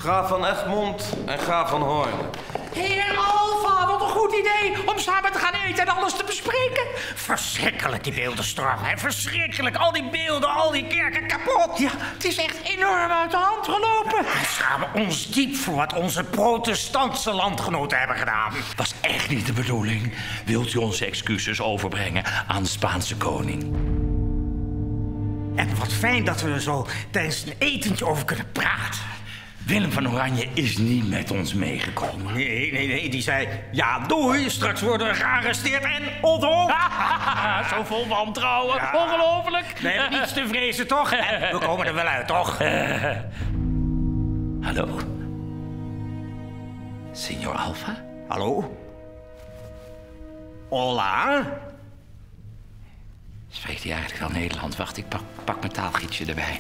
Graaf van Egmond en Graaf van Hoorn. Heer Alva, wat een goed idee om samen te gaan eten en alles te bespreken. Verschrikkelijk, die beeldenstorm, hè? Verschrikkelijk. Al die beelden, al die kerken kapot. Ja, het is echt enorm uit de hand gelopen. We schamen ons diep voor wat onze protestantse landgenoten hebben gedaan. Was echt niet de bedoeling. Wilt u onze excuses overbrengen aan de Spaanse koning? En wat fijn dat we er zo tijdens een etentje over kunnen praten. Willem van Oranje is niet met ons meegekomen. Nee, die zei... Ja, doei, straks worden we gearresteerd en onthoofd. Zo vol wantrouwen, Ja. ongelooflijk. We hebben niets te vrezen, toch? We komen er wel uit, toch? Hallo? Signor Alva? Hallo? Hola? Spreekt hij eigenlijk wel Nederlands? Wacht, ik pak mijn taalgidsje erbij.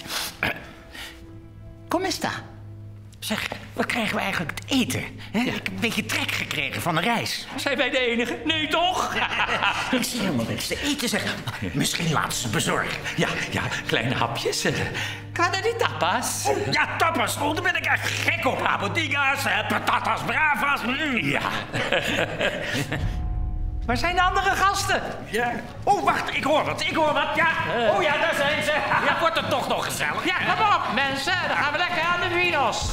Come sta? Zeg, wat krijgen we eigenlijk te eten? Hè? Ik heb een beetje trek gekregen van de reis. Zijn wij de enige? Nee, toch? Ik zie helemaal niks te eten, zeg. Misschien laten ze bezorgen. Ja, kleine hapjes. Kan die tapas? Oh, ja, tapas. Oh, daar ben ik echt gek op. Apotigas, patatas bravas. Ja. Waar zijn de andere gasten? Ja. Oh, wacht, ik hoor wat. Ja. Oh ja, daar zijn ze. Ja, wordt het toch nog gezellig. Ja, kom op, mensen. Dan gaan we lekker aan de vinos.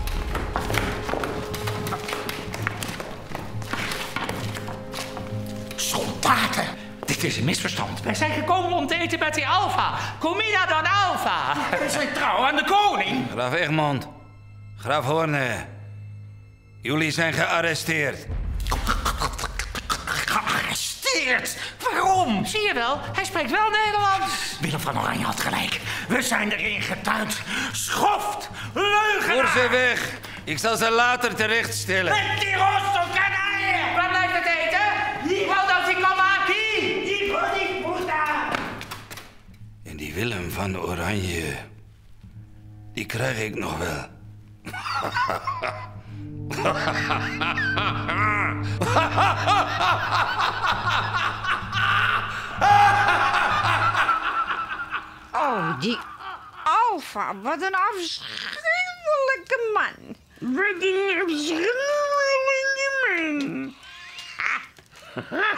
Soldaten. Dit is een misverstand. Wij zijn gekomen om te eten met die Alva. Comida don Alva. We zijn trouw aan de koning. Graaf Egmond, graaf Hoorn, jullie zijn gearresteerd. Gearresteerd? Waarom? Zie je wel, hij spreekt wel Nederlands. Willem van Oranje had gelijk. We zijn erin getuind. Schoft, leugenaar. Voer ze weg. Ik zal ze later terechtstellen. Mentiroso canaille. Waar blijft het eten? Guarda si come aquí. Die puta. En die Willem van Oranje, die krijg ik nog wel. Oh, die Alva, wat een afschuwelijke man. Wat een afschuwelijke man.